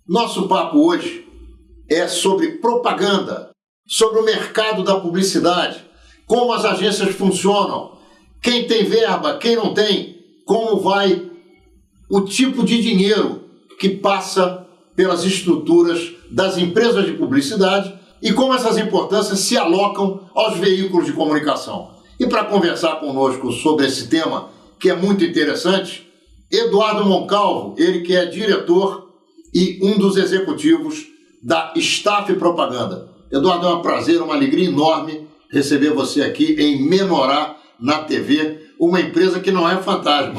Nosso papo hoje é sobre propaganda, sobre o mercado da publicidade, como as agências funcionam, quem tem verba, quem não tem, como vai o tipo de dinheiro que passa pelas estruturas das empresas de publicidade e como essas importâncias se alocam aos veículos de comunicação. E para conversar conosco sobre esse tema, que é muito interessante, Eduardo Moncalvo, ele que é diretor e um dos executivos da Staff Propaganda. Eduardo, é um prazer, uma alegria enorme receber você aqui em Menorá, na TV, uma empresa que não é fantasma.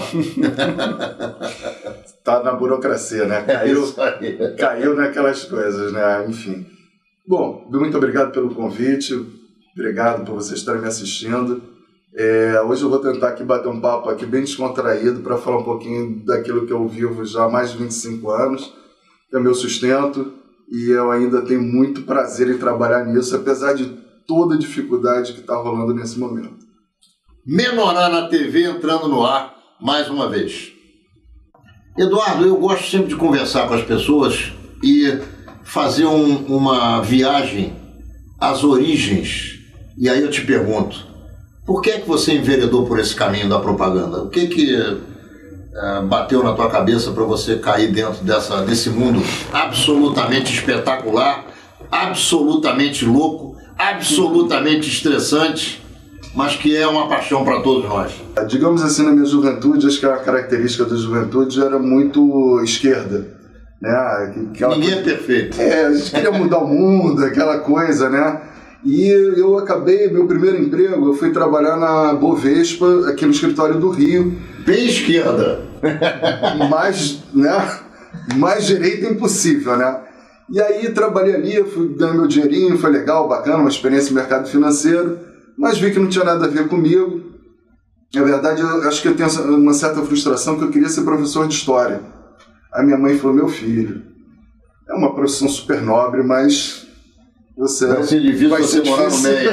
Está na burocracia, né? Caiu naquelas coisas, né? Enfim. Bom, muito obrigado pelo convite, obrigado por vocês estarem me assistindo. Hoje eu vou tentar aqui bater um papo aqui bem descontraído para falar um pouquinho daquilo que eu vivo já há mais de 25 anos, que é meu sustento, e eu ainda tenho muito prazer em trabalhar nisso, apesar de toda a dificuldade que está rolando nesse momento. Menorá na TV entrando no ar mais uma vez. Eduardo, eu gosto sempre de conversar com as pessoas e fazer uma viagem às origens. E aí eu te pergunto, por que é que você enveredou por esse caminho da propaganda? O que bateu na tua cabeça para você cair dentro desse mundo absolutamente espetacular, absolutamente louco, absolutamente estressante, mas que é uma paixão para todos nós? Digamos assim, na minha juventude, acho que a característica da juventude era muito esquerda, né? Ninguém é perfeito. A gente queria mudar o mundo, aquela coisa, né? E eu acabei, meu primeiro emprego, eu fui trabalhar na Bovespa, aqui no escritório do Rio. Bem esquerda. Mais direita impossível, né? E aí trabalhei ali, fui ganhando meu dinheirinho, foi legal, bacana, uma experiência no mercado financeiro, mas vi que não tinha nada a ver comigo. Na verdade, eu acho que eu tenho uma certa frustração, que eu queria ser professor de história. Aí minha mãe falou, meu filho, é uma profissão super nobre, mas vai ser difícil morar no meio.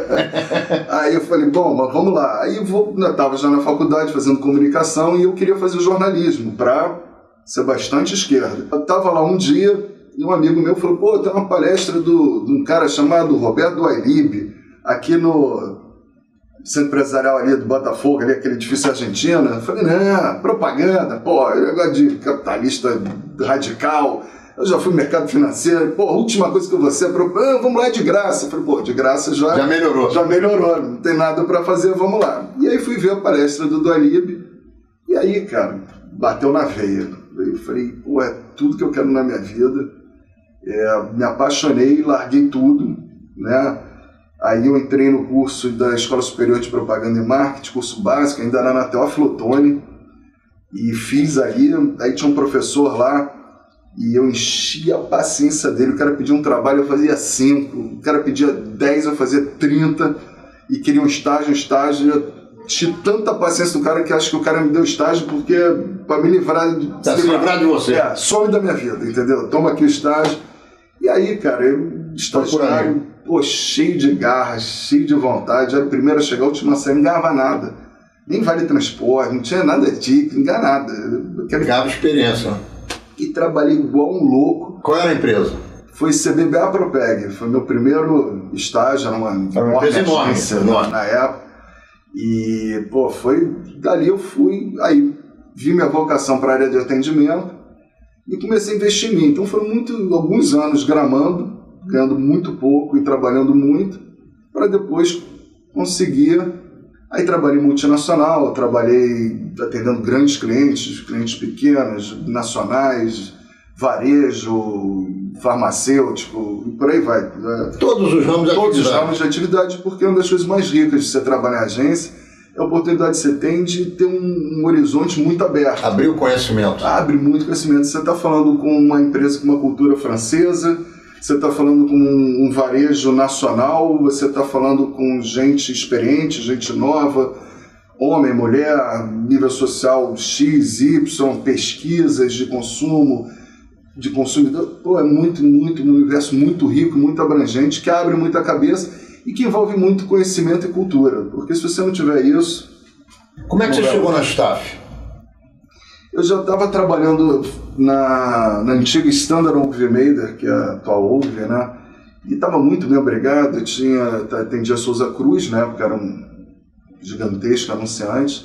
Aí eu falei, bom, mas vamos lá. Aí eu estava já na faculdade fazendo comunicação e eu queria fazer jornalismo para ser bastante esquerda. Eu estava lá um dia e um amigo meu falou, pô, tem uma palestra de um cara chamado Roberto Ailib, aqui no Centro Empresarial ali do Botafogo, ali, aquele edifício argentino. Eu falei, não, propaganda, pô, negócio de capitalista radical. Eu já fui no mercado financeiro, pô, a última coisa que eu vou ser é vamos lá, é de graça. Eu falei, pô, de graça já melhorou. Já melhorou, não tem nada para fazer, vamos lá. E aí fui ver a palestra do Ailib, e aí, cara, bateu na veia. Eu falei, pô, é tudo que eu quero na minha vida. Me apaixonei, larguei tudo, né? Aí eu entrei no curso da Escola Superior de Propaganda e Marketing, curso básico, ainda era na Teófilo Otoni, e fiz ali, aí tinha um professor lá, e eu enchia a paciência dele. O cara pedia um trabalho, eu fazia 5, o cara pedia 10, eu fazia 30, e queria um estágio, eu tinha tanta paciência do cara que acho que o cara me deu estágio porque para me livrar de você. Some da minha vida, entendeu? Toma aqui o estágio. E aí, cara, eu estagiário, pô, cheio de garra, cheio de vontade, era o primeiro a chegar, o último a sair, não ganhava nada. Nem vale transporte, não tinha nada de ticket, não ganhava nada. Ganhava experiência. E trabalhei igual um louco. Qual era a empresa? Foi CBBA Propeg, foi meu primeiro estágio, era uma empresa enorme na época. E, pô, dali eu fui, aí vi minha vocação para a área de atendimento e comecei a investir em mim. Então foram alguns anos gramando, ganhando muito pouco e trabalhando muito, para depois conseguir. Aí trabalhei multinacional, trabalhei atendendo grandes clientes pequenos, nacionais, varejo, farmacêutico, e por aí vai. Todos os ramos de atividade. Todos os ramos de atividade, porque uma das coisas mais ricas de você trabalhar em agência é a oportunidade que você tem de ter um horizonte muito aberto. Abrir o conhecimento. Abre muito conhecimento. Você está falando com uma empresa com uma cultura francesa, você está falando com um varejo nacional, você está falando com gente experiente, gente nova, homem, mulher, nível social X, Y, pesquisas de consumo, de consumidor. Pô, é um universo muito rico, muito abrangente, que abre muita cabeça e que envolve muito conhecimento e cultura. Porque se você não tiver isso... Como é que você chegou na Staff? Eu já estava trabalhando na antiga Standard Ogilvy Mather, que é a atual Ogilvy, né? E estava muito bem obrigado. Atendia Souza Cruz, né? Porque era um gigantesco anunciante.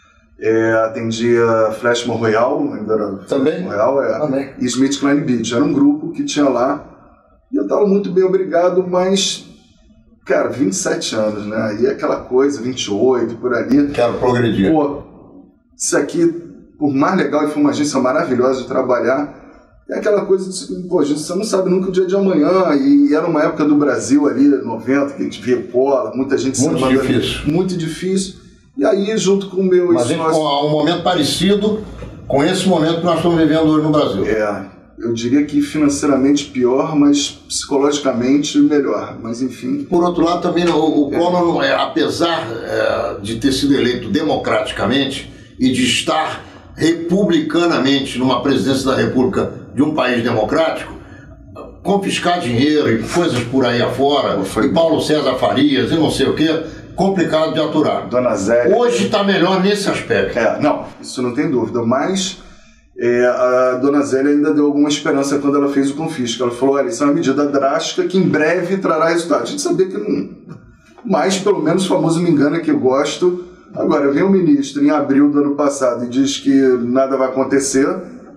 Atendia Flashman Royal, ainda era também? Royal, também. E Smith Klein Beach. Era um grupo que tinha lá. E eu estava muito bem obrigado, mas, cara, 27 anos, né? E aquela coisa, 28, por ali. Quero progredir. Pô, isso aqui, por mais legal e foi uma agência maravilhosa de trabalhar, é aquela coisa de, pô, você não sabe nunca o dia de amanhã. E era uma época do Brasil ali, 90, que a gente via bola, muita gente se muito difícil. Muito difícil. E aí, junto com o meu... Mas com um momento parecido com esse momento que nós estamos vivendo hoje no Brasil. Eu diria que financeiramente pior, mas psicologicamente melhor. Mas enfim... Por outro lado, também o Collor, apesar de ter sido eleito democraticamente e de estar republicanamente numa presidência da República de um país democrático, confiscar dinheiro e coisas por aí afora, e Paulo César Farias e não sei o quê, complicado de aturar. Dona Zélia... Hoje está melhor nesse aspecto. Não, isso não tem dúvida, mas a Dona Zélia ainda deu alguma esperança quando ela fez o confisco. Ela falou, olha, isso é uma medida drástica que em breve trará resultado. A gente sabia que não... Mas, pelo menos, o famoso me engana que eu gosto. Agora, vem o ministro em abril do ano passado e diz que nada vai acontecer.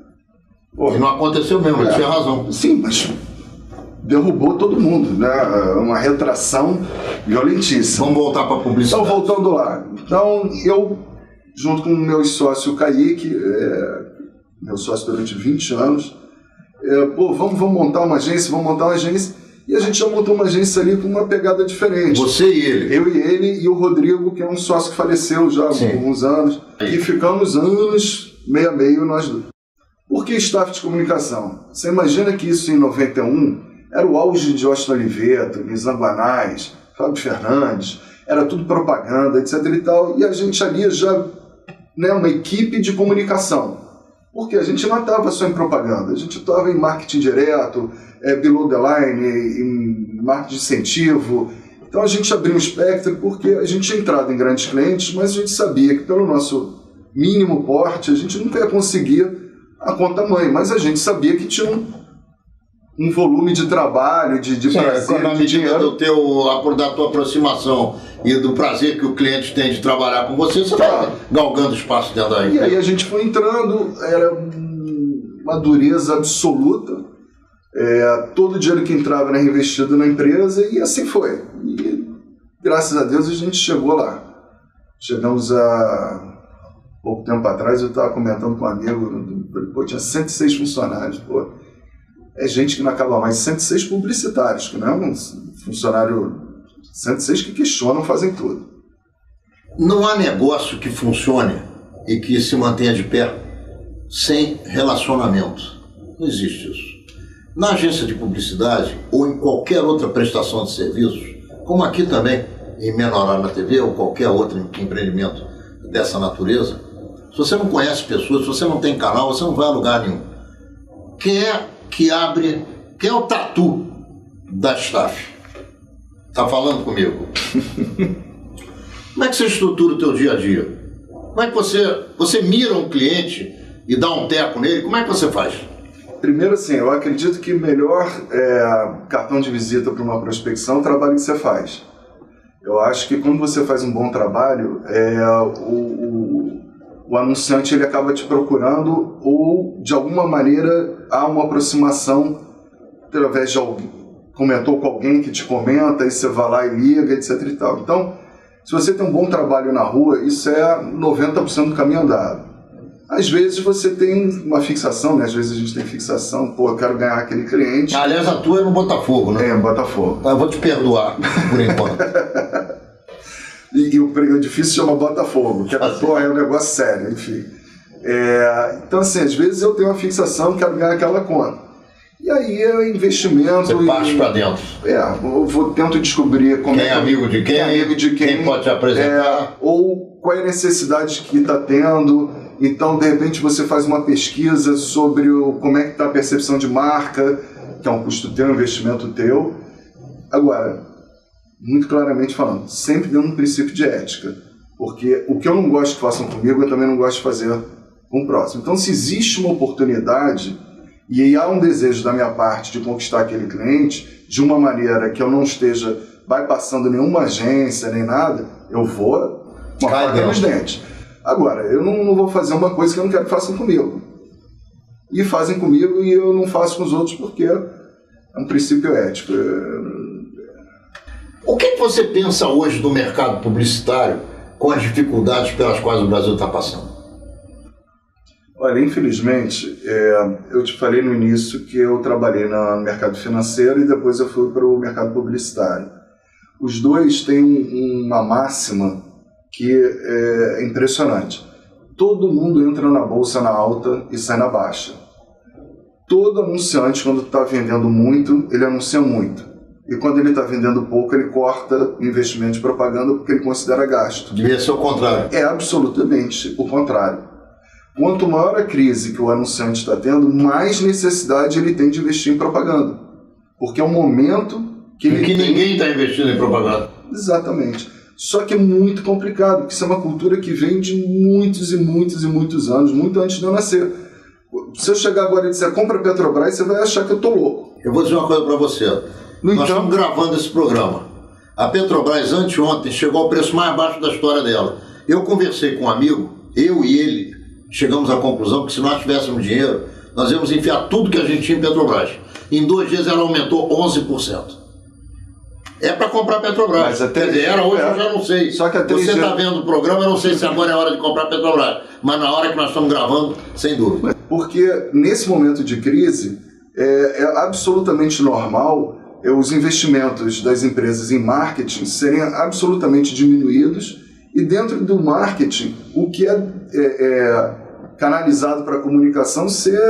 E não aconteceu mesmo, ele tinha razão. Sim, mas derrubou todo mundo, né? Uma retração violentíssima. Vamos voltar para a publicidade. Então, voltando lá. Então, eu, junto com o meu sócio Kaique, meu sócio durante 20 anos, vamos montar uma agência, e a gente já montou uma agência ali com uma pegada diferente. Você e ele? Eu e ele, e o Rodrigo, que é um sócio que faleceu já há alguns anos, e ficamos anos, meio a meio, nós dois. Por que staff de comunicação? Você imagina que isso em 91 era o auge de Austin Oliveto, Nizam Guanais, Fábio Fernandes, era tudo propaganda, etc e tal, e a gente ali já, né, uma equipe de comunicação. Porque a gente não estava só em propaganda, a gente estava em marketing direto, below the line, em marketing de incentivo. Então a gente abriu um espectro porque a gente tinha entrado em grandes clientes, mas a gente sabia que pelo nosso mínimo porte a gente nunca ia conseguir a conta mãe, mas a gente sabia que tinha um volume de trabalho, de prazer, na medida da tua aproximação e do prazer que o cliente tem de trabalhar com você, você vai galgando espaço dentro daí. E aí a gente foi entrando, era uma dureza absoluta, todo o dinheiro que entrava era reinvestido na empresa e assim foi. E graças a Deus a gente chegou lá. Chegamos a... pouco tempo atrás eu estava comentando com um amigo, tinha 106 funcionários, é gente que não acaba mais, 106 publicitários, que não é um funcionário, 106 que questionam, fazem tudo. Não há negócio que funcione e que se mantenha de pé sem relacionamento. Não existe isso. Na agência de publicidade ou em qualquer outra prestação de serviços, como aqui também, em Menorá na TV ou qualquer outro empreendimento dessa natureza, se você não conhece pessoas, se você não tem canal, você não vai a lugar nenhum. Quem é o tatu da staff? Tá falando comigo? Como é que você estrutura o teu dia a dia? Como é que você mira um cliente e dá um teco nele? Como é que você faz? Primeiro, assim, eu acredito que melhor cartão de visita para uma prospecção é o trabalho que você faz. Eu acho que quando você faz um bom trabalho, o anunciante ele acaba te procurando ou, de alguma maneira, há uma aproximação através de alguém. Comentou com alguém que te comenta, e você vai lá e liga, etc e tal. Então, se você tem um bom trabalho na rua, isso é 90% do caminho andado. Às vezes você tem uma fixação, né? Às vezes a gente tem fixação, eu quero ganhar aquele cliente. Aliás, a tua é no Botafogo, né? Botafogo. Eu vou te perdoar, por enquanto. E o difícil chama Botafogo, que é um negócio sério, enfim. Então, assim, às vezes eu tenho uma fixação, quero ganhar aquela conta. E aí é investimento. Você parte para dentro. Eu tento descobrir quem é amigo de quem pode te apresentar. Ou qual é a necessidade que está tendo. Então, de repente, você faz uma pesquisa sobre como é que está a percepção de marca, que é um custo teu, um investimento teu. Agora, muito claramente falando, sempre dando um princípio de ética. Porque o que eu não gosto que façam comigo, eu também não gosto de fazer com o próximo. Então, se existe uma oportunidade e aí há um desejo da minha parte de conquistar aquele cliente de uma maneira que eu não esteja bypassando nenhuma agência nem nada, eu vou com a faca nos dentes. Agora, eu não vou fazer uma coisa que eu não quero que façam comigo. E fazem comigo e eu não faço com os outros porque é um princípio ético. O que você pensa hoje do mercado publicitário com as dificuldades pelas quais o Brasil está passando? Olha, infelizmente, eu te falei no início que eu trabalhei no mercado financeiro e depois eu fui para o mercado publicitário. Os dois têm uma máxima que é impressionante. Todo mundo entra na bolsa na alta e sai na baixa. Todo anunciante, quando está vendendo muito, ele anuncia muito. E quando ele está vendendo pouco, ele corta o investimento de propaganda porque ele considera gasto. Devia ser o contrário. É absolutamente o contrário. Quanto maior a crise que o anunciante está tendo, mais necessidade ele tem de investir em propaganda. Porque é um momento que ele tem... ninguém está investindo em propaganda. Exatamente. Só que é muito complicado, porque isso é uma cultura que vem de muitos e muitos e muitos anos, muito antes de eu nascer. Se eu chegar agora e disser, compra Petrobras, você vai achar que eu estou louco. Eu vou dizer uma coisa para você. Nós estamos gravando esse programa. A Petrobras, anteontem, chegou ao preço mais baixo da história dela. Eu conversei com um amigo, eu e ele, chegamos à conclusão que se nós tivéssemos dinheiro, nós íamos enfiar tudo que a gente tinha em Petrobras. Em 2 dias ela aumentou 11%. É para comprar Petrobras. Mas até quer dizer, era hoje, eu já não sei. Só que você está vendo o programa, eu não sei se agora é hora de comprar Petrobras. Mas na hora que nós estamos gravando, sem dúvida. Porque nesse momento de crise, é absolutamente normal os investimentos das empresas em marketing serem absolutamente diminuídos e dentro do marketing, o que é canalizado para a comunicação ser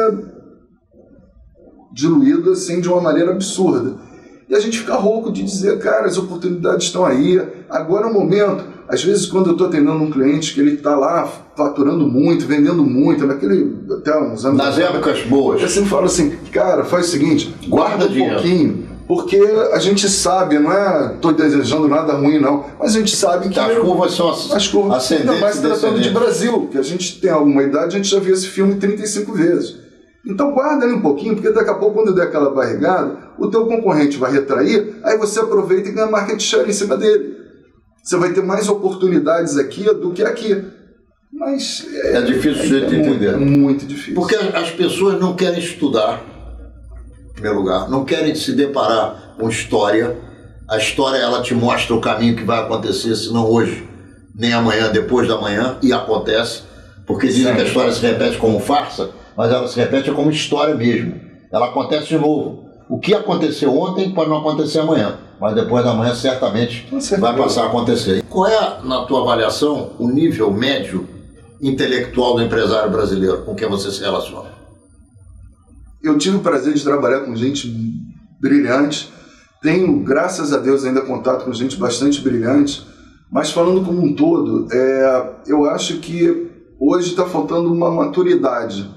diluído assim, de uma maneira absurda. E a gente fica rouco de dizer, cara, as oportunidades estão aí, agora é o momento. Às vezes, quando eu estou atendendo um cliente que ele está lá faturando muito, vendendo muito, até uns anos... Nas épocas boas. Eu sempre falo assim, cara, faz o seguinte, guarda um pouquinho, porque a gente sabe, não é, estou desejando nada ruim não, mas a gente sabe que... As curvas são ascendentes. Ainda mais tratando de Brasil, que a gente tem alguma idade, a gente já viu esse filme 35 vezes. Então guarda ali um pouquinho, porque daqui a pouco, quando der aquela barrigada, o teu concorrente vai retrair, aí você aproveita e ganha market share em cima dele. Você vai ter mais oportunidades aqui do que aqui. Mas é difícil de entender. Muito difícil. Porque as pessoas não querem estudar, em primeiro lugar, não querem se deparar com história. A história, ela te mostra o caminho que vai acontecer, se não hoje, nem amanhã, depois da manhã, e acontece. Porque dizem que a história se repete como farsa, mas ela se repete como história mesmo. Ela acontece de novo. O que aconteceu ontem pode não acontecer amanhã, mas depois da manhã certamente vai passar a acontecer. Qual é, na tua avaliação, o nível médio intelectual do empresário brasileiro com quem você se relaciona? Eu tive o prazer de trabalhar com gente brilhante, tenho, graças a Deus, ainda contato com gente bastante brilhante, mas falando como um todo, eu acho que hoje está faltando uma maturidade.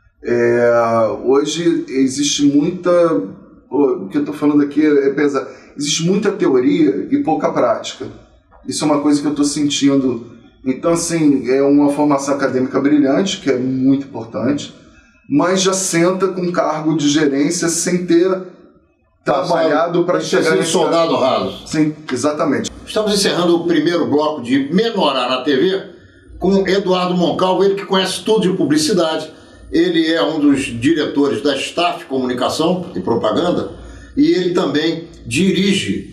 Hoje existe muita... o que eu estou falando aqui é pesado. Existe muita teoria e pouca prática. Isso é uma coisa que eu estou sentindo. Então, assim, é uma formação acadêmica brilhante, que é muito importante, mas já senta com cargo de gerência sem ter trabalhado para chegar nesse soldado raso. Sim, exatamente. Estamos encerrando o primeiro bloco de Menorá na TV com Eduardo Moncalvo, ele que conhece tudo de publicidade. Ele é um dos diretores da Staff Comunicação e Propaganda e ele também dirige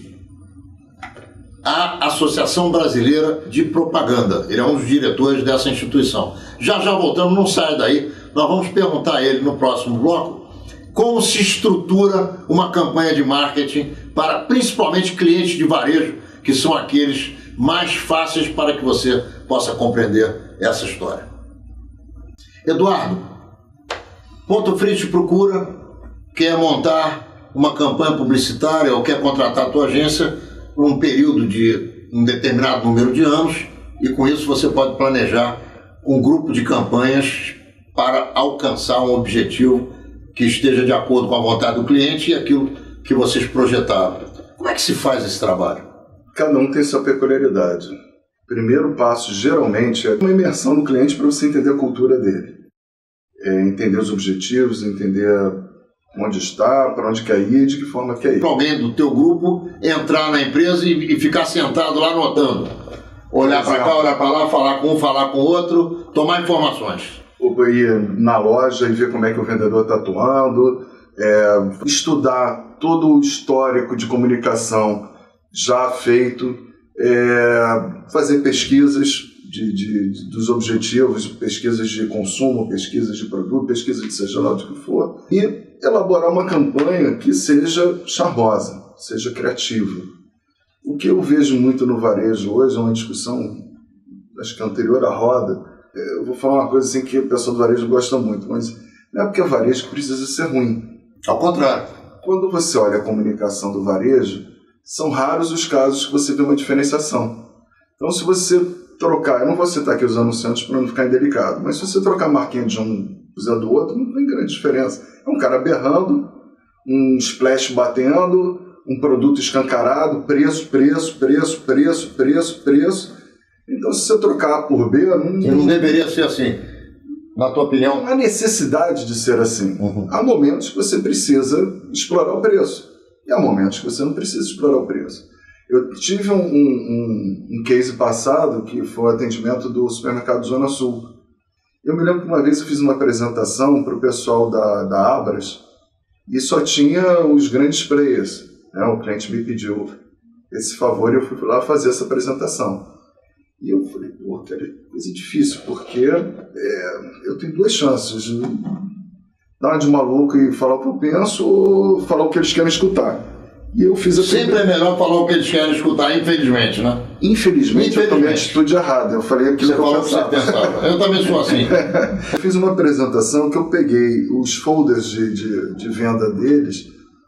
a Associação Brasileira de Propaganda. Ele é um dos diretores dessa instituição. Já voltamos, não sai daí. Nós vamos perguntar a ele no próximo bloco como se estrutura uma campanha de marketing para principalmente clientes de varejo, que são aqueles mais fáceis para que você possa compreender essa história. Eduardo, Ponto Frio te procura, quer montar uma campanha publicitária ou quer contratar a tua agência por um período de um determinado número de anos e com isso você pode planejar um grupo de campanhas para alcançar um objetivo que esteja de acordo com a vontade do cliente e aquilo que vocês projetaram. Como é que se faz esse trabalho? Cada um tem sua peculiaridade. O primeiro passo, geralmente, é uma imersão no cliente para você entender a cultura dele. entender os objetivos, entender onde está, para onde quer ir, de que forma quer ir. Para alguém do teu grupo entrar na empresa e ficar sentado lá anotando. Olhar para cá, olhar para lá, falar com um, falar com o outro, tomar informações. Ou ir na loja e ver como é que o vendedor está atuando, estudar todo o histórico de comunicação já feito, fazer pesquisas dos objetivos, pesquisas de consumo, pesquisas de produto, pesquisa de seja lá o que for, e elaborar uma campanha que seja charmosa, seja criativa. O que eu vejo muito no varejo hoje é uma discussão, acho que anterior à roda. Eu vou falar uma coisa assim que o pessoal do varejo gosta muito, mas não é porque é varejo que precisa ser ruim. Ao contrário. Quando você olha a comunicação do varejo, são raros os casos que você vê uma diferenciação. Então, se você trocar, eu não vou citar aqui os anunciantes para não ficar indelicado, mas se você trocar a marquinha de um usando do outro, não tem grande diferença. É um cara berrando, um splash batendo, um produto escancarado, preço. Então, se você trocar A por B... Não deveria ser assim, na tua opinião? Não há necessidade de ser assim. Há momentos que você precisa explorar o preço. E há momentos que você não precisa explorar o preço. Eu tive um case passado, que foi o atendimento do supermercado Zona Sul. Eu me lembro que uma vez eu fiz uma apresentação para o pessoal da Abras e só tinha os grandes players. Né? O cliente me pediu esse favor e eu fui lá fazer essa apresentação. E eu falei, pô, cara, coisa difícil, porque eu tenho duas chances. Dar uma de maluco e falar o que eu penso ou falar o que eles querem escutar. E eu fiz a Sempre é melhor falar o que eles querem escutar, infelizmente, né? Infelizmente, eu tomei a atitude errada. Eu falei aquilo que eu pensava. Que você pensava. Eu também sou assim. Eu fiz uma apresentação que eu peguei os folders de venda deles,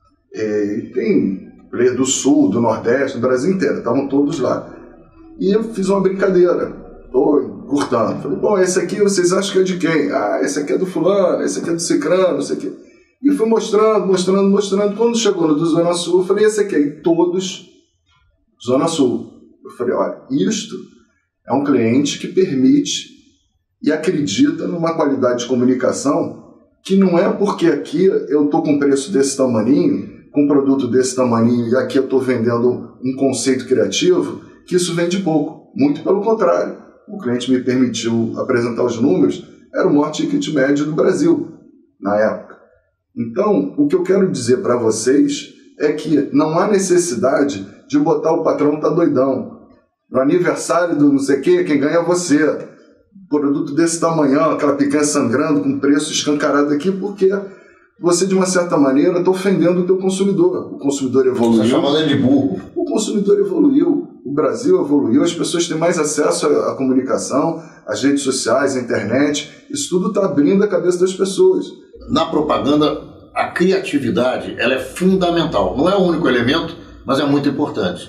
e tem player do Sul, do Nordeste, do Brasil inteiro, estavam todos lá. E eu fiz uma brincadeira, estou encurtando. Falei, bom, esse aqui vocês acham que é de quem? Ah, esse aqui é do fulano, esse aqui é do cicrano, esse aqui... E fui mostrando. Quando chegou no do Zona Sul, eu falei, esse aqui é todos Zona Sul. Eu falei, olha, isto é um cliente que permite e acredita numa qualidade de comunicação que não é porque aqui eu estou com preço desse tamaninho, com produto desse tamaninho, e aqui eu estou vendendo um conceito criativo, que isso vende pouco. Muito pelo contrário. O cliente me permitiu apresentar os números, era o maior ticket médio do Brasil, na época. Então, o que eu quero dizer para vocês é que não há necessidade de botar o patrão tá doidão. No aniversário do não sei o quê, quem ganha é você. Produto desse tamanho, aquela picanha sangrando com preço escancarado aqui, porque você, de uma certa maneira, está ofendendo o teu consumidor. O consumidor evoluiu. Você está chamando ele de burro. O consumidor evoluiu. O Brasil evoluiu. As pessoas têm mais acesso à comunicação, às redes sociais, à internet. Isso tudo está abrindo a cabeça das pessoas. Na propaganda, a criatividade ela é fundamental. Não é o único elemento, mas é muito importante.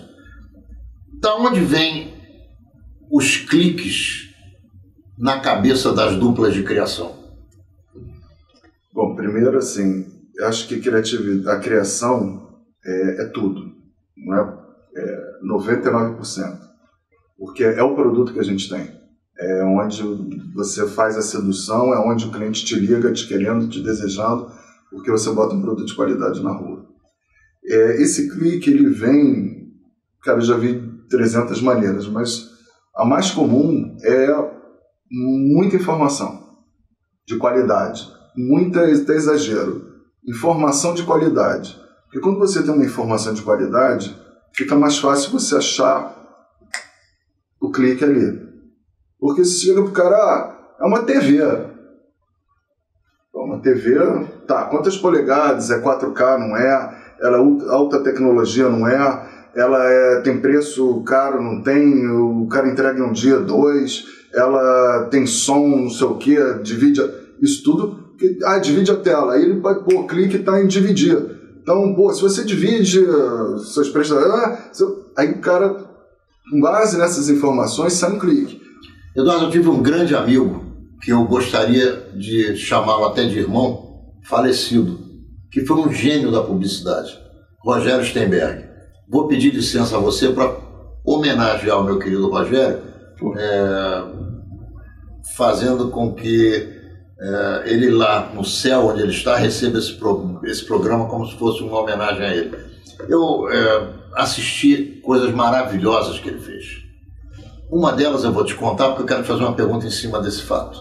Da onde vêm os cliques na cabeça das duplas de criação? Bom, primeiro, assim, eu acho que a criação é tudo. Não é 99%. Porque é o produto que a gente tem. É onde você faz a sedução, é onde o cliente te liga, te querendo, te desejando, porque você bota um produto de qualidade na rua. Esse clique, ele vem, cara, eu já vi 300 maneiras, mas a mais comum é muita informação de qualidade, até exagero, informação de qualidade. Porque quando você tem uma informação de qualidade, fica mais fácil você achar o clique ali. Porque se chega pro cara, é uma TV. Uma TV, tá, quantas polegadas? É 4K, não é? Ela é alta tecnologia, não é? Ela tem preço caro, não tem? O cara entrega em um dia, 2. Ela tem som, não sei o quê, divide isso tudo. Divide a tela. Aí ele pode pôr clique e tá em dividir. Então, se você divide seus prestadores, aí o cara, com base nessas informações, sai um clique. Eduardo, eu tive um grande amigo, que eu gostaria de chamá-lo até de irmão, falecido, que foi um gênio da publicidade, Rogério Steinberg. Vou pedir licença a você para homenagear o meu querido Rogério, fazendo com que ele lá no céu onde ele está receba esse programa como se fosse uma homenagem a ele. Eu assisti coisas maravilhosas que ele fez. Uma delas eu vou te contar porque eu quero fazer uma pergunta em cima desse fato.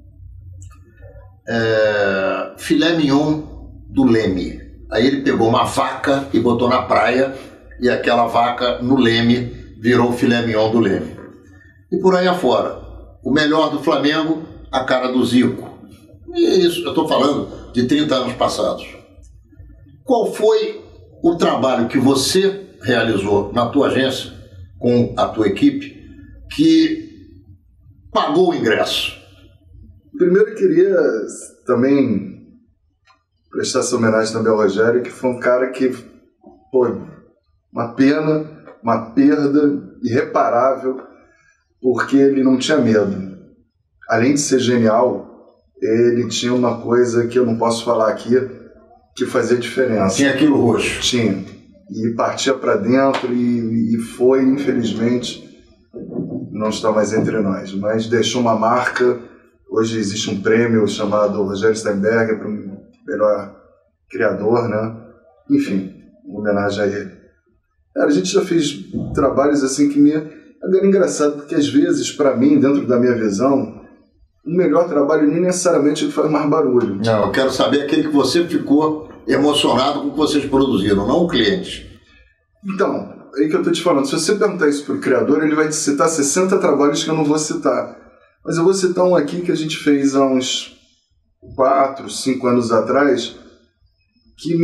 Filé mignon do Leme. Aí ele pegou uma vaca e botou na praia e aquela vaca no Leme virou o filé mignon do Leme. E por aí afora, o melhor do Flamengo, a cara do Zico. E isso, eu estou falando de 30 anos passados. Qual foi o trabalho que você realizou na tua agência, com a tua equipe, que pagou o ingresso? Primeiro eu queria também prestar essa homenagem também ao Rogério, que foi um cara que, uma pena, uma perda irreparável, porque ele não tinha medo. Além de ser genial, ele tinha uma coisa que eu não posso falar aqui, que fazia diferença. Tinha aquilo roxo. Tinha. E partia para dentro e foi, infelizmente, não está mais entre nós, mas deixou uma marca. Hoje existe um prêmio chamado Rogério Steinberger para o melhor criador, né? Enfim, uma homenagem a ele. Cara, a gente já fez trabalhos assim que Agora é engraçado, porque às vezes, para mim, dentro da minha visão, o melhor trabalho nem necessariamente faz mais barulho. Não, eu quero saber aquele que você ficou emocionado com o que vocês produziram, não o cliente. Então, aí que eu estou te falando, se você perguntar isso para o criador, ele vai te citar 60 trabalhos que eu não vou citar. Mas eu vou citar um aqui que a gente fez há uns 4, 5 anos atrás, que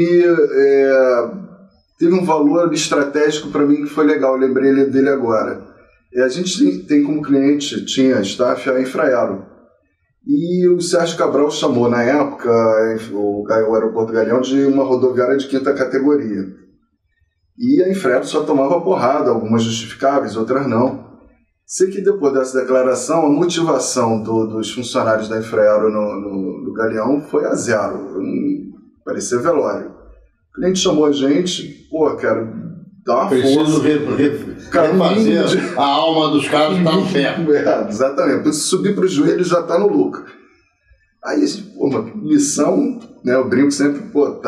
teve um valor estratégico para mim que foi legal, eu lembrei dele agora. A gente tem como cliente, tinha staff a Infraero. E o Sérgio Cabral chamou, na época, o aeroporto Galeão de uma rodoviária de 5ª categoria. E a Infraero só tomava porrada, algumas justificáveis, outras não. Sei que depois dessa declaração, a motivação dos funcionários da Infraero no Galeão foi a zero. Parecia velório. O cliente chamou a gente, cara, dá uma força. Refazer a alma dos caras que está no pé. Exatamente. Se subir para o joelho já está no lucro. Aí, uma lição, né? Eu brinco sempre,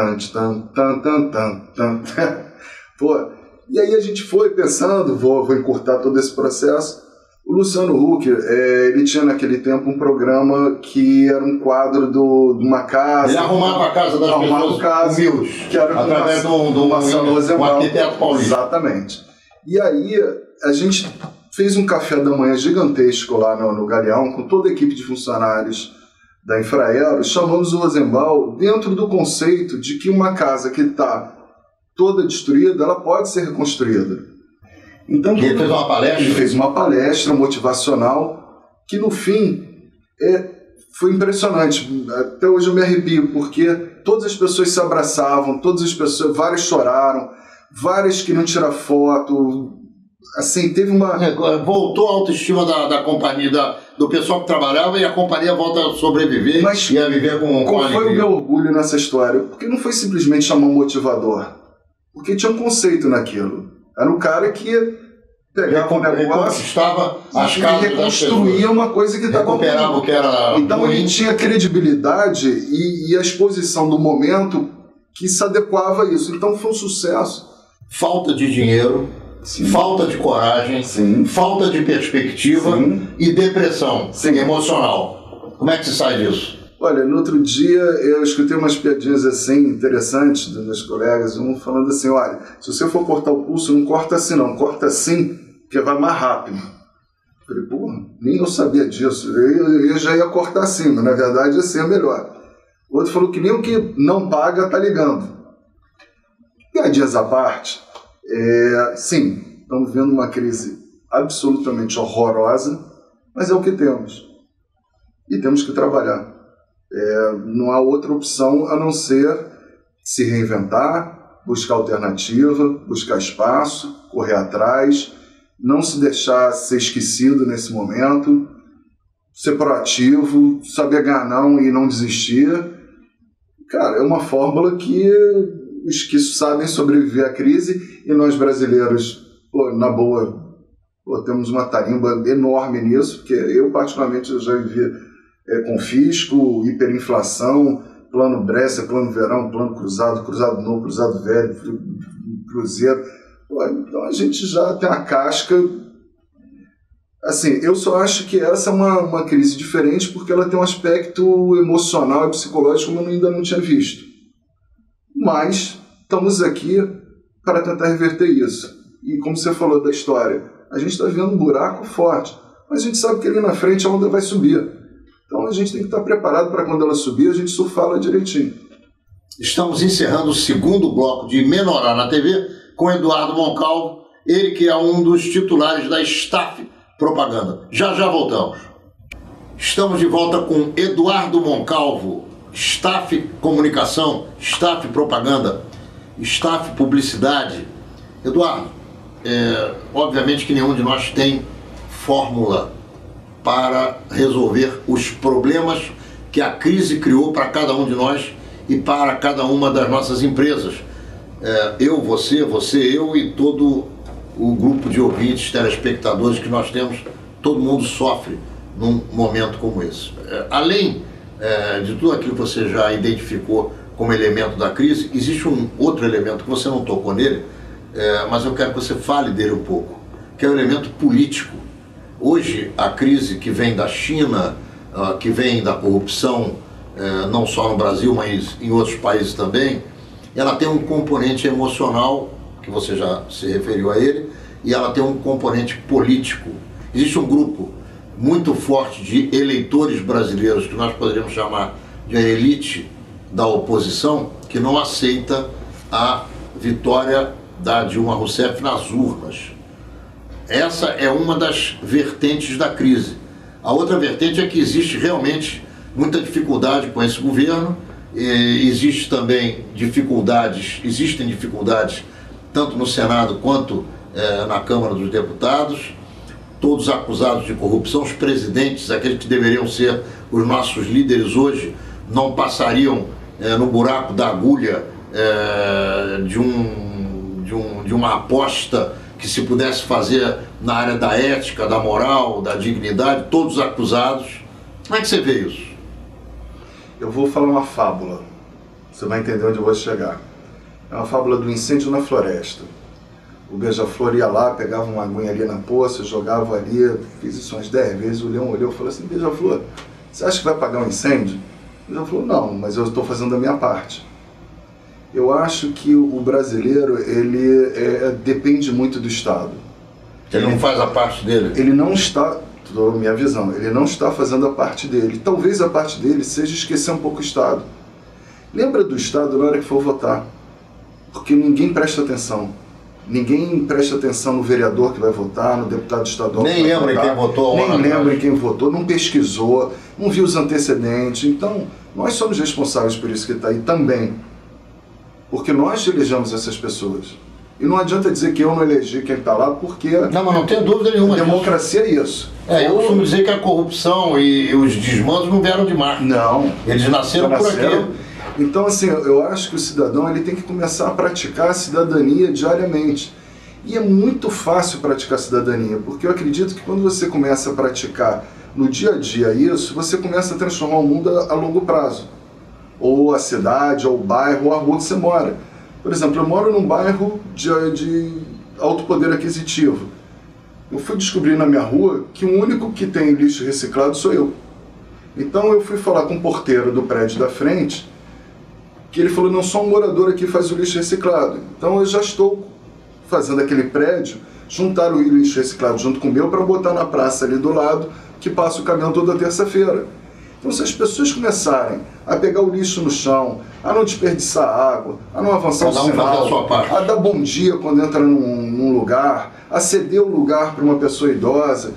E aí a gente foi pensando, vou encurtar todo esse processo. O Luciano Huck, ele tinha naquele tempo um programa que era um quadro de uma casa. Ele arrumava a casa das pessoas humildes, que era através de um arquiteto paulista. Exatamente. E aí a gente fez um café da manhã gigantesco lá no Galeão, com toda a equipe de funcionários da Infraero, chamamos o Rosenbaum dentro do conceito de que uma casa que está toda destruída, ela pode ser reconstruída. Então, ele fez uma palestra? Ele fez uma palestra motivacional que, no fim, foi impressionante. Até hoje eu me arrepio, porque todas as pessoas se abraçavam, várias choraram, várias queriam tirar foto. Assim, teve uma... Voltou a autoestima da companhia, do pessoal que trabalhava, e a companhia volta a sobreviver. Mas e a viver com qual foi o meu orgulho nessa história? Porque não foi simplesmente chamar um motivador. Porque tinha um conceito naquilo. Era um cara que ia pegar com o negócio, estava as casas, reconstruía uma coisa que estava recuperava o que era então ruim. Ele tinha credibilidade e a exposição do momento que se adequava a isso. Então foi um sucesso. Falta de dinheiro, sim, falta de coragem, sim, falta de perspectiva, sim, e depressão, sim, emocional. Como é que se sai disso? Olha, no outro dia eu escutei umas piadinhas assim interessantes dos meus colegas, um falando assim, olha, se você for cortar o pulso, não corta assim não, corta assim, que vai mais rápido. Eu falei, porra, nem eu sabia disso, eu já ia cortar assim, mas na verdade assim é melhor. O outro falou que nem o que não paga tá ligando. Piadinhas à parte, sim, estamos vendo uma crise absolutamente horrorosa, mas é o que temos. E temos que trabalhar. Não há outra opção a não ser se reinventar, buscar alternativa, buscar espaço, correr atrás, não se deixar ser esquecido nesse momento, ser proativo, saber ganhar não e não desistir. Cara, é uma fórmula que os que sabem sobreviver à crise, e nós brasileiros, na boa, temos uma tarimba enorme nisso, porque eu particularmente já vivi confisco, hiperinflação, plano Bresser, plano verão, plano cruzado, cruzado novo, cruzado velho, cruzeiro. Então a gente já tem a casca. Assim, eu só acho que essa é uma crise diferente porque ela tem um aspecto emocional e psicológico como eu ainda não tinha visto. Mas estamos aqui para tentar reverter isso. E como você falou da história, a gente está vendo um buraco forte, mas a gente sabe que ali na frente a onda vai subir. Então a gente tem que estar preparado para quando ela subir, a gente surfá-la direitinho. Estamos encerrando o segundo bloco de Menorá na TV com Eduardo Moncalvo, ele que é um dos titulares da Staff Propaganda. Já voltamos. Estamos de volta com Eduardo Moncalvo, Staff Comunicação, Staff Propaganda, Staff Publicidade. Eduardo, obviamente que nenhum de nós tem fórmula para resolver os problemas que a crise criou para cada um de nós e para cada uma das nossas empresas. Eu, você, eu e todo o grupo de ouvintes, telespectadores que nós temos, todo mundo sofre num momento como esse. Além de tudo aquilo que você já identificou como elemento da crise, existe um outro elemento que você não tocou nele, mas eu quero que você fale dele um pouco, que é o elemento político. Hoje, a crise que vem da China, que vem da corrupção, não só no Brasil, mas em outros países também, ela tem um componente emocional, que você já se referiu a ele, e ela tem um componente político. Existe um grupo muito forte de eleitores brasileiros, que nós poderíamos chamar de a elite da oposição, que não aceita a vitória da Dilma Rousseff nas urnas. Essa é uma das vertentes da crise. A outra vertente é que existe realmente muita dificuldade com esse governo, existem dificuldades tanto no Senado quanto na Câmara dos Deputados, todos acusados de corrupção. Os presidentes, aqueles que deveriam ser os nossos líderes hoje, não passariam no buraco da agulha de uma aposta que se pudesse fazer na área da ética, da moral, da dignidade, todos acusados. Como é que você vê isso? Eu vou falar uma fábula, você vai entender onde eu vou chegar. É uma fábula do incêndio na floresta. O beija-flor ia lá, pegava uma aguinha ali na poça, jogava ali, fiz isso umas 10 vezes, o leão olhou e falou assim: beija-flor, você acha que vai apagar um incêndio? O beija-flor: não, mas eu estou fazendo a minha parte. Eu acho que o brasileiro, ele depende muito do Estado. Ele não faz a parte dele? Ele não está, minha visão, ele não está fazendo a parte dele. Talvez a parte dele seja esquecer um pouco o Estado. Lembra do Estado na hora que for votar, porque ninguém presta atenção. Ninguém presta atenção no vereador que vai votar, no deputado estadual nem lembra quem votou, nem lembra quem votou, não pesquisou, não viu os antecedentes. Então, nós somos responsáveis por isso que está aí também, porque nós elegemos essas pessoas. E não adianta dizer que eu não elegi quem está lá, porque não, mas não tem dúvida nenhuma. A democracia é isso. Eu costumo dizer que a corrupção e os desmandos não vieram de Marte. Não. Eles nasceram por aqui. Então, assim, eu acho que o cidadão ele tem que começar a praticar a cidadania diariamente. E é muito fácil praticar a cidadania, porque eu acredito que quando você começa a praticar no dia a dia isso, você começa a transformar o mundo a longo prazo. Ou a cidade, ou o bairro, ou a rua que você mora. Por exemplo, eu moro num bairro de alto poder aquisitivo. Eu fui descobrir na minha rua que o único que tem lixo reciclado sou eu. Então eu fui falar com o porteiro do prédio da frente, que ele falou: não, só um morador aqui faz o lixo reciclado. Então eu já estou fazendo aquele prédio, juntar o lixo reciclado junto com o meu para botar na praça ali do lado, que passa o caminhão toda terça-feira. Então se as pessoas começarem a pegar o lixo no chão, a não desperdiçar água, a não avançar o sinal, a dar bom dia quando entra num lugar, a ceder o lugar para uma pessoa idosa,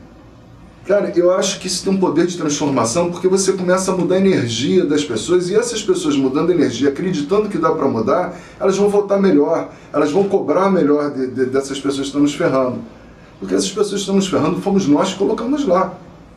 cara, eu acho que isso tem um poder de transformação, porque você começa a mudar a energia das pessoas, e essas pessoas mudando a energia, acreditando que dá para mudar, elas vão votar melhor, elas vão cobrar melhor dessas pessoas que estão nos ferrando. Porque essas pessoas que estão nos ferrando fomos nós que colocamos lá.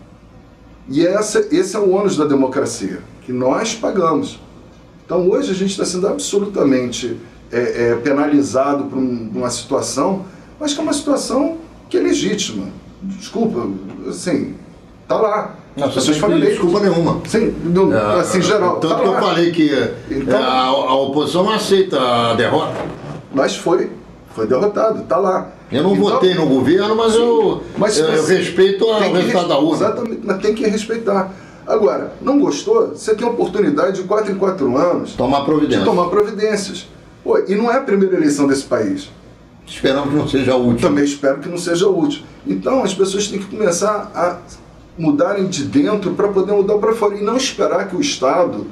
E esse é o ônus da democracia, que nós pagamos. Então hoje a gente está sendo absolutamente penalizado por uma situação, mas que é uma situação que é legítima. Desculpa, assim, tá lá. Não, as pessoas falam desculpa nenhuma. Sim, assim, geral. Tanto que eu falei que então, a oposição não aceita a derrota. Mas foi derrotado, está lá. Eu não votei no governo, mas eu respeito o resultado da urna. Exatamente, mas tem que respeitar. Agora, não gostou? Você tem a oportunidade de 4 em 4 anos tomar providências. Pô, e não é a primeira eleição desse país. Esperamos que não seja a última. Também espero que não seja a última. Então as pessoas têm que começar a mudarem de dentro para poder mudar para fora. E não esperar que o Estado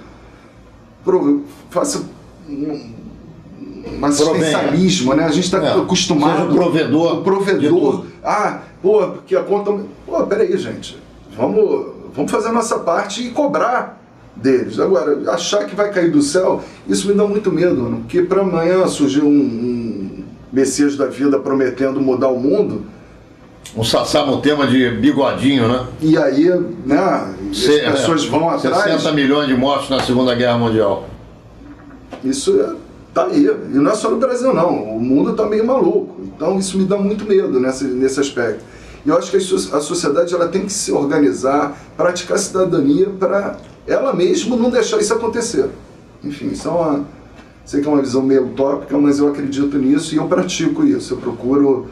faça um assistencialismo, né? A gente está acostumado. Seja o provedor. Porque a conta. Pô, peraí, gente. Vamos fazer a nossa parte e cobrar deles. Agora, achar que vai cair do céu, isso me dá muito medo, mano. Porque para amanhã surgir um Messias da vida prometendo mudar o mundo. Um Sassá-Mutema de bigodinho, né? E aí, né? As pessoas vão atrás. 60 milhões de mortos na Segunda Guerra Mundial. Isso tá aí. E não é só no Brasil, não. O mundo tá meio maluco. Então isso me dá muito medo nesse aspecto. E eu acho que a sociedade ela tem que se organizar, praticar cidadania para ela mesma não deixar isso acontecer. Enfim, isso é sei que é uma visão meio utópica, mas eu acredito nisso e eu pratico isso. Eu procuro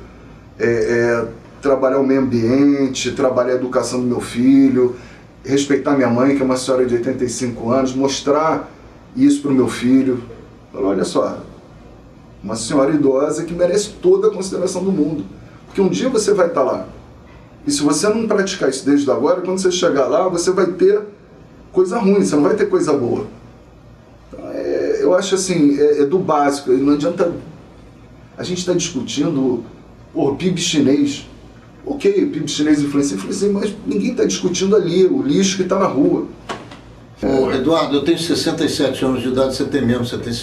trabalhar o meio ambiente, trabalhar a educação do meu filho, respeitar minha mãe, que é uma senhora de 85 anos, mostrar isso para o meu filho. Falar, olha só, uma senhora idosa que merece toda a consideração do mundo. Porque um dia você vai estar lá. E se você não praticar isso desde agora, quando você chegar lá, você vai ter coisa ruim, você não vai ter coisa boa. Então, eu acho assim, do básico. Não adianta... A gente está discutindo o PIB chinês. Ok, o PIB chinês influencia, mas ninguém está discutindo ali o lixo que está na rua. Eduardo, eu tenho 67 anos de idade, você tem mesmo, você tem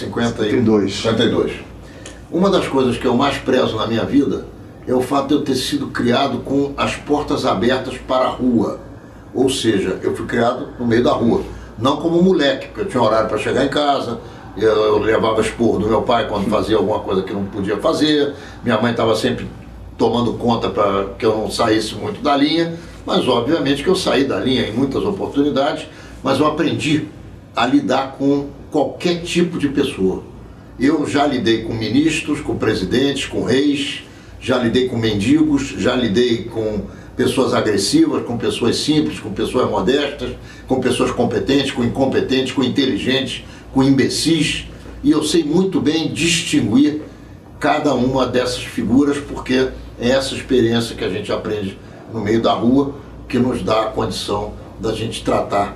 52. Uma das coisas que eu mais prezo na minha vida é o fato de eu ter sido criado com as portas abertas para a rua. Ou seja, eu fui criado no meio da rua. Não como moleque, porque eu tinha horário para chegar em casa, eu levava esporro do meu pai quando fazia alguma coisa que não podia fazer, minha mãe estava sempre tomando conta para que eu não saísse muito da linha, mas obviamente que eu saí da linha em muitas oportunidades, mas eu aprendi a lidar com qualquer tipo de pessoa. Eu já lidei com ministros, com presidentes, com reis, já lidei com mendigos, já lidei com pessoas agressivas, com pessoas simples, com pessoas modestas, com pessoas competentes, com incompetentes, com inteligentes, com imbecis, e eu sei muito bem distinguir cada uma dessas figuras, porque é essa experiência que a gente aprende no meio da rua que nos dá a condição da gente tratar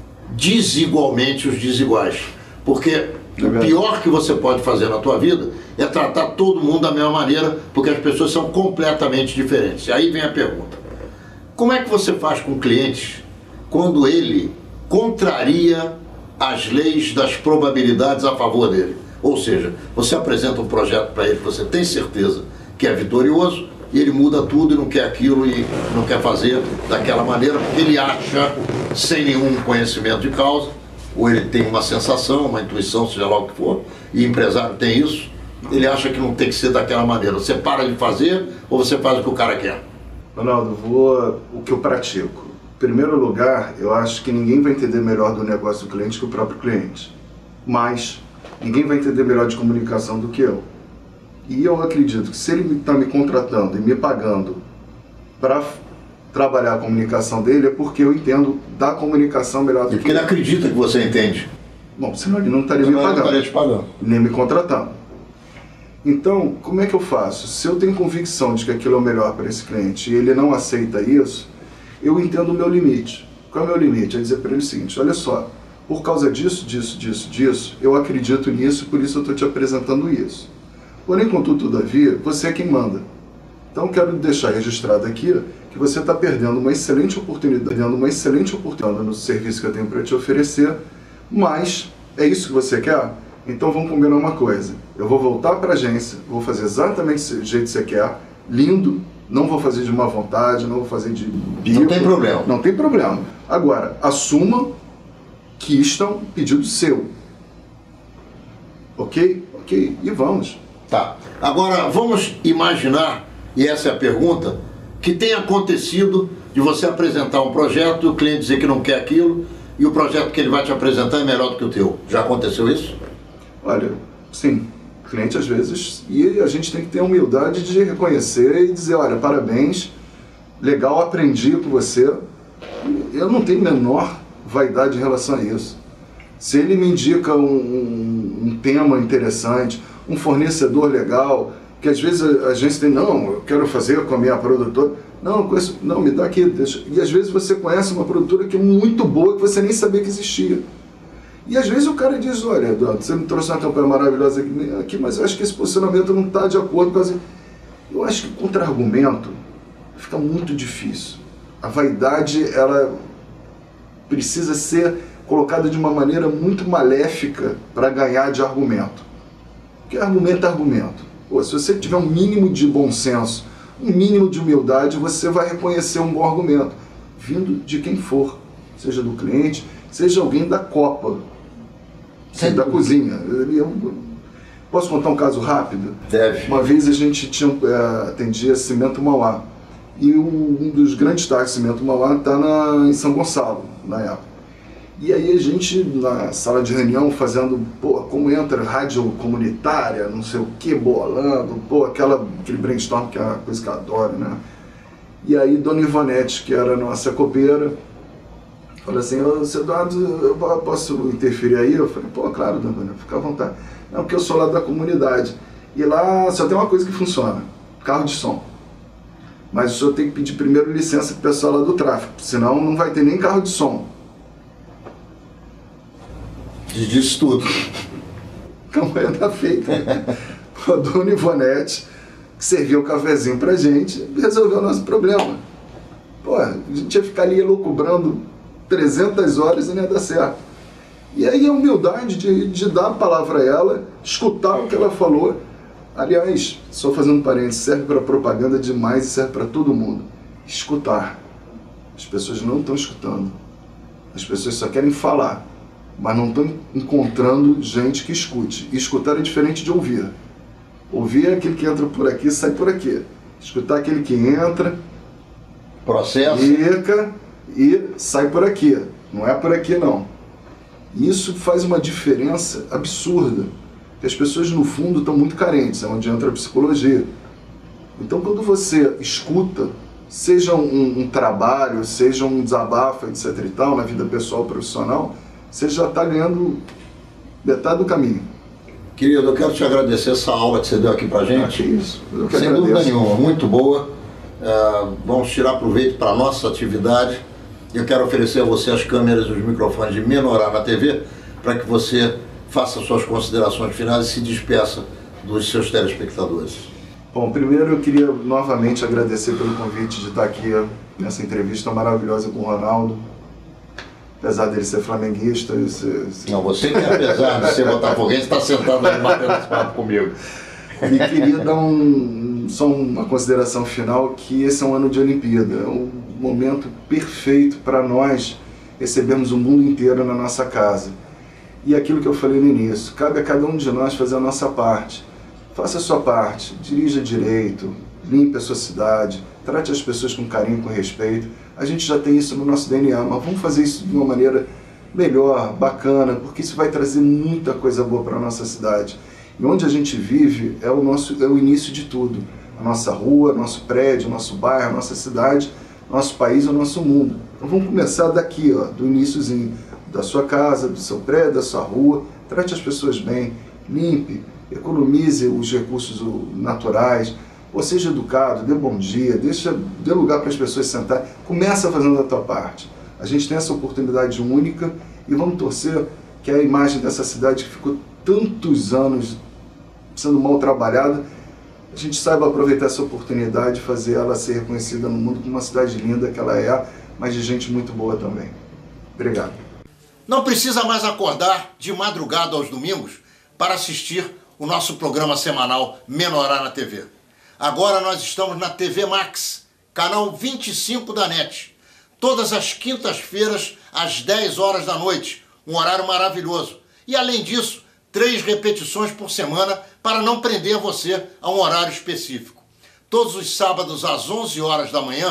desigualmente os desiguais. Porque o pior que você pode fazer na tua vida é tratar todo mundo da mesma maneira, porque as pessoas são completamente diferentes. E aí vem a pergunta: como é que você faz com o cliente quando ele contraria as leis das probabilidades a favor dele? Ou seja, você apresenta um projeto para ele que você tem certeza que é vitorioso, e ele muda tudo e não quer aquilo e não quer fazer daquela maneira, porque ele acha, sem nenhum conhecimento de causa, ou ele tem uma sensação, uma intuição, seja lá o que for, e empresário tem isso, ele acha que não tem que ser daquela maneira. Você para de fazer ou você faz o que o cara quer? Ronaldo, o que eu pratico. Em primeiro lugar, eu acho que ninguém vai entender melhor do negócio do cliente que o próprio cliente. Mas ninguém vai entender melhor de comunicação do que eu. E eu acredito que se ele está me contratando e me pagando para trabalhar a comunicação dele, é porque eu entendo da comunicação melhor do que ele. Porque ele acredita que você entende. Bom, senão ele não estaria me pagando, nem me contratando. Então, como é que eu faço? Se eu tenho convicção de que aquilo é o melhor para esse cliente e ele não aceita isso, eu entendo o meu limite. Qual é o meu limite? É dizer para ele o seguinte: olha só, por causa disso, eu acredito nisso, por isso eu estou te apresentando isso. Porém, contudo, todavia, você é quem manda. Então, quero deixar registrado aqui que você está perdendo uma excelente oportunidade no serviço que eu tenho para te oferecer, mas é isso que você quer? Então, vamos combinar uma coisa. Eu vou voltar para a agência, vou fazer exatamente do jeito que você quer, lindo, não vou fazer de má vontade, não vou fazer de bico. Não tem problema. Não tem problema. Agora, assuma que isto é um pedido seu. Ok? Ok. E vamos. Tá. Agora, vamos imaginar, e essa é a pergunta, que tenha acontecido de você apresentar um projeto e o cliente dizer que não quer aquilo e o projeto que ele vai te apresentar é melhor do que o teu. Já aconteceu isso? Olha, sim. O cliente às vezes... E a gente tem que ter a humildade de reconhecer e dizer, olha, parabéns, legal, aprendi com você. Eu não tenho a menor vaidade em relação a isso. Se ele me indica um tema interessante, um fornecedor legal, que às vezes a agência tem, não, eu quero fazer com a minha produtora. Não, conheço, não, me dá aqui. Deixa. E às vezes você conhece uma produtora que é muito boa, que você nem sabia que existia. E às vezes o cara diz, olha, Eduardo, você me trouxe uma campanha maravilhosa aqui, mas eu acho que esse posicionamento não está de acordo com as... Eu acho que contra-argumento fica muito difícil. A vaidade, ela precisa ser colocada de uma maneira muito maléfica para ganhar de argumento. Porque argumento é argumento. Pô, se você tiver um mínimo de bom senso, um mínimo de humildade, você vai reconhecer um bom argumento, vindo de quem for, seja do cliente, seja alguém da copa, seja da cozinha. Posso contar um caso rápido? Deve. Uma vez a gente atendia Cimento Mauá, e um dos grandes destaques do Cimento Mauá está em São Gonçalo, na época. E aí a gente, na sala de reunião, fazendo, pô, como entra rádio comunitária, não sei o que, bolando, pô, aquele brainstorm que é uma coisa que eu adoro, né? E aí Dona Ivonete, que era a nossa copeira, falou assim, ô, seu Eduardo, eu posso interferir aí? Eu falei, pô, claro, Dona Ivonete, fica à vontade. Não, porque eu sou lá da comunidade. E lá só tem uma coisa que funciona, carro de som. Mas o senhor tem que pedir primeiro licença pro pessoal lá do tráfego, senão não vai ter nem carro de som. Diz tudo. A campanha tá feita. A Dona Ivonete, que serviu o cafezinho pra gente, resolveu o nosso problema. Pô, a gente ia ficar ali elucubrando 300 horas e não ia dar certo. E aí a humildade de dar a palavra a ela, escutar o que ela falou. Aliás, só fazendo parênteses, serve para propaganda demais e serve para todo mundo. Escutar. As pessoas não estão escutando. As pessoas só querem falar, mas não estão encontrando gente que escute. E escutar é diferente de ouvir. Ouvir é aquele que entra por aqui e sai por aqui. Escutar é aquele que entra, processo, fica e sai por aqui. Não é por aqui, não. E isso faz uma diferença absurda. Porque as pessoas, no fundo, estão muito carentes. É onde entra a psicologia. Então, quando você escuta, seja um trabalho, seja um desabafo, etc. e tal, na vida pessoal, profissional, você já está ganhando metade do caminho. Querido, eu quero te agradecer essa aula que você deu aqui pra gente. Que isso. Eu que Sem agradeço. dúvida nenhuma, muito boa. Vamos tirar proveito para a nossa atividade. Eu quero oferecer a você as câmeras e os microfones de Menorá na TV para que você faça suas considerações finais e se despeça dos seus telespectadores. Bom, primeiro eu queria novamente agradecer pelo convite de estar aqui nessa entrevista maravilhosa com o Ronaldo. Apesar dele ser flamenguista... Não, você que apesar de ser botafoguense está sentado ali batendo esse papo comigo. E queria dar só uma consideração final, que esse é um ano de Olimpíada. É um momento perfeito para nós recebermos o mundo inteiro na nossa casa. E aquilo que eu falei no início, cabe a cada um de nós fazer a nossa parte. Faça a sua parte, dirija direito, limpe a sua cidade, trate as pessoas com carinho, com respeito. A gente já tem isso no nosso DNA, mas vamos fazer isso de uma maneira melhor, bacana, porque isso vai trazer muita coisa boa para a nossa cidade. E onde a gente vive é o início de tudo. A nossa rua, nosso prédio, nosso bairro, nossa cidade, nosso país, o nosso mundo. Então vamos começar daqui, ó, do iniciozinho, da sua casa, do seu prédio, da sua rua. Trate as pessoas bem, limpe, economize os recursos naturais, ou seja educado, dê bom dia, dê lugar para as pessoas sentarem. Começa fazendo a tua parte. A gente tem essa oportunidade única e vamos torcer que a imagem dessa cidade que ficou tantos anos sendo mal trabalhada, a gente saiba aproveitar essa oportunidade e fazer ela ser reconhecida no mundo como uma cidade linda que ela é, mas de gente muito boa também. Obrigado. Não precisa mais acordar de madrugada aos domingos para assistir o nosso programa semanal Menorá na TV. Agora nós estamos na TV Max, canal 25 da NET. Todas as quintas-feiras, às 10 horas da noite. Um horário maravilhoso. E além disso, 3 repetições por semana para não prender você a um horário específico. Todos os sábados às 11 horas da manhã,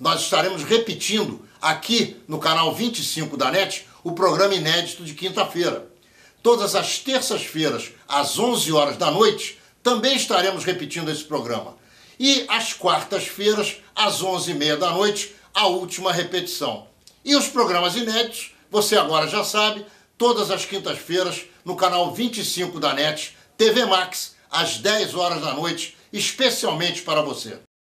nós estaremos repetindo aqui no canal 25 da NET o programa inédito de quinta-feira. Todas as terças-feiras, às 11 horas da noite, também estaremos repetindo esse programa. E às quartas-feiras, às 11h30 da noite, a última repetição. E os programas inéditos, você agora já sabe, todas as quintas-feiras, no canal 25 da NET, TV Max, às 10 horas da noite, especialmente para você.